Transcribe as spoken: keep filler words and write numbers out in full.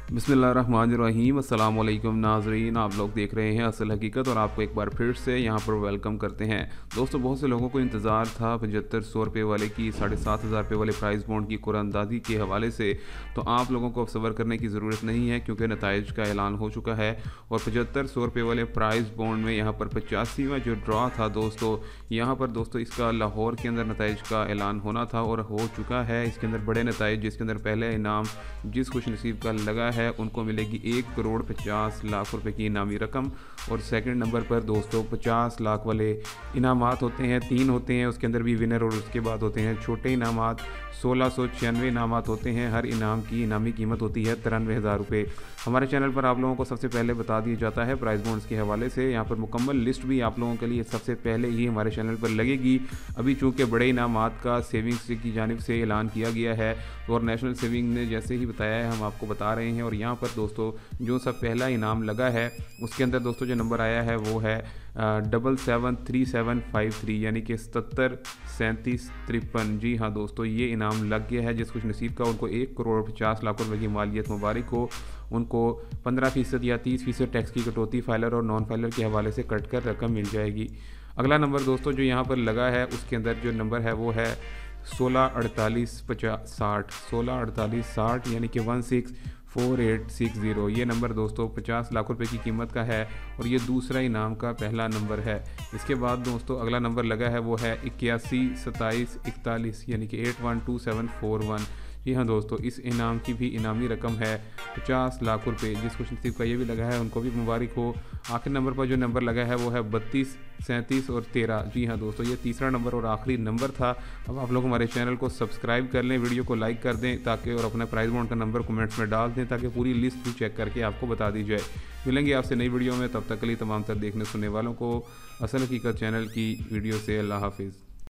बिस्मिल्लाहिर्रहमानिर्रहीम। अस्सलाम वालेकुम नाज़रीन, आप लोग देख रहे हैं असल हकीकत और आपको एक बार फिर से यहाँ पर वेलकम करते हैं। दोस्तों, बहुत से लोगों को इंतज़ार था पचहत्तर सौ रुपये वाले की साढ़े सात हज़ार रुपये वाले प्राइस बॉन्ड की कुरानंदाज़ी के हवाले से। तो आप लोगों को अब सब्र करने की ज़रूरत नहीं है क्योंकि नताइज का ऐलान हो चुका है और पचहत्तर सौ रुपये वाले प्राइस बॉन्ड में यहाँ पर पचासीवां जो ड्रा था दोस्तों, यहाँ पर दोस्तों इसका लाहौर के अंदर नताइज का ऐलान होना था और हो चुका है। इसके अंदर बड़े नताइज, जिसके अंदर पहले इनाम जिस खुश नसीब का लगा है उनको मिलेगी एक करोड़ पचास लाख रुपए की इनामी रकम। और सेकंड नंबर पर दोस्तों पचास लाख वाले इनामात होते हैं, तीन होते हैं, उसके अंदर भी विनर और उसके बाद होते हैं छोटे इनामात। सोलह सौ छियानवे इनामात होते हैं, हर इनाम की इनामी कीमत होती है तिरानवे हज़ार रुपये। हमारे चैनल पर आप लोगों को सबसे पहले बता दिया जाता है प्राइस बॉन्ड्स के हवाले से। यहाँ पर मुकम्मल लिस्ट भी आप लोगों के लिए सबसे पहले ही हमारे चैनल पर लगेगी। अभी चूँकि बड़े इनामात का सेविंग्स की जानिब से ऐलान किया गया है और नेशनल सेविंग ने जैसे ही बताया है हम आपको बता रहे हैं। और यहाँ पर दोस्तों जो सब पहला इनाम लगा है उसके अंदर दोस्तों जो नंबर आया है वो है double seven three seven five three यानी कि सतर सैंतीस तिरपन। जी हाँ दोस्तों, ये इनाम लग गया है। जिस खुश नसीब का उनको एक करोड़ पचास लाख रुपए की मालियत मुबारक हो। उनको पंद्रह फीसद या तीस फीसद टैक्स की कटौती फाइलर और नॉन फाइलर के हवाले से कट कर रकम मिल जाएगी। अगला नंबर दोस्तों जो यहाँ पर लगा है उसके अंदर जो नंबर है वो है सोलह अड़तालीस पचास साठ सोलह अड़तालीस साठ यानी कि one six four eight six zero. ये नंबर दोस्तों पचास लाख रुपए की कीमत का है और ये दूसरा इनाम का पहला नंबर है। इसके बाद दोस्तों अगला नंबर लगा है वो है इक्यासी सत्ताईस इकतालीस यानी कि eight one two seven four one. जी हाँ दोस्तों, इस इनाम की भी इनामी रकम है पचास लाख रुपए। जिस खुश नसीब का ये भी लगा है उनको भी मुबारक हो। आखिरी नंबर पर जो नंबर लगा है वो है बत्तीस सैंतीस और तेरह। जी हाँ दोस्तों, ये तीसरा नंबर और आखिरी नंबर था। अब आप लोग हमारे चैनल को सब्सक्राइब कर लें, वीडियो को लाइक कर दें ताकि और अपना प्राइस बॉन्ड का नंबर कमेंट्स में डाल दें ताकि पूरी लिस्ट भी चेक करके आपको बता दी जाए। मिलेंगे आपसे नई वीडियो में, तब तक के लिए तमाम तर देखने सुनने वालों को असल हकीकत चैनल की वीडियो से अल्लाह हाफिज़।